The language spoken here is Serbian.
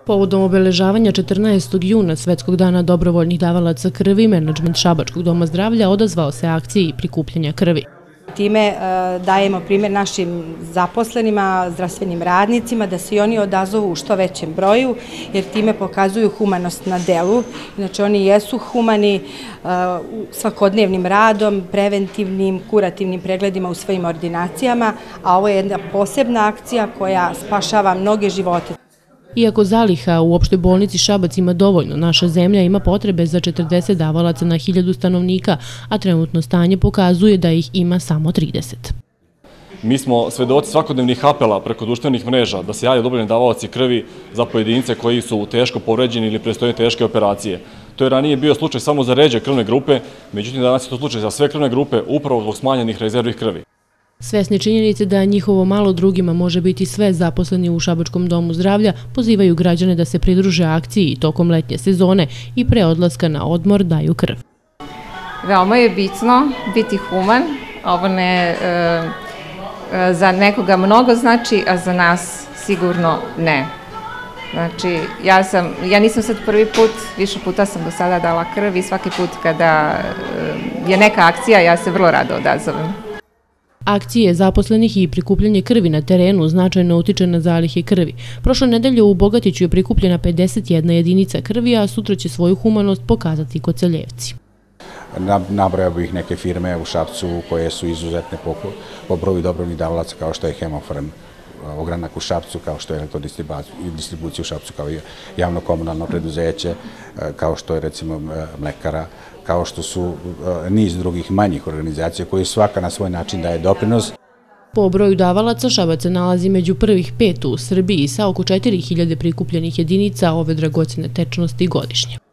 Povodom obeležavanja 14. juna Svetskog dana dobrovoljnih davalaca krvi, menadžment Šabačkog doma zdravlja odazvao se akciji prikupljanja krvi. Time dajemo primjer našim zaposlenima, zdravstvenim radnicima, da se i oni odazovu u što većem broju, jer time pokazuju humanost na delu. Znači, oni jesu humani svakodnevnim radom, preventivnim, kurativnim pregledima u svojim ordinacijama, a ovo je jedna posebna akcija koja spašava mnoge živote. Iako zaliha u opštoj bolnici Šabac ima dovoljno, naša zemlja ima potrebe za 40 davalaca na 1000 stanovnika, a trenutno stanje pokazuje da ih ima samo 30. Mi smo svedoci svakodnevnih apela preko društvenih mreža da se javljaju dobrovoljni davaoci krvi za pojedince koji su teško povređeni ili predstoje teške operacije. To je ranije bio slučaj samo za ređe krvne grupe, međutim danas je to slučaj za sve krvne grupe upravo zbog smanjenih rezervnih krvi. Svesni činjenice da njihovo malo drugima može biti sve zaposleni u Šabačkom domu zdravlja, pozivaju građane da se pridruže akciji tokom letnje sezone i pre odlaska na odmor daju krv. Veoma je bitno biti human, ovo ne za nekoga mnogo znači, a za nas sigurno ne. Znači, ja nisam sad prvi put, više puta sam do sada dala krv i svaki put kada je neka akcija, ja se vrlo rado odazovem. Akcije zaposlenih i prikupljanje krvi na terenu značajno utiče na zalihe krvi. Prošle nedelje u Bogatiću je prikupljena 51 jedinica krvi, a sutra će svoju humanost pokazati Koceljevci. Nabrojao bih neke firme u Šapcu koje su izuzetne po broju dobrovoljnih davalaca, kao što je Hemofarm ogranak u Šapcu, kao što je Elektrodistribucija u Šapcu, kao i javno komunalno preduzeće, kao što je recimo Mlekara, kao što su niz drugih manjih organizacija koji svaka na svoj način daje doprinos. Po broju davalaca Šabac se nalazi među prvih 5 u Srbiji sa oko 4000 prikupljenih jedinica ove dragocjene tečnosti godišnje.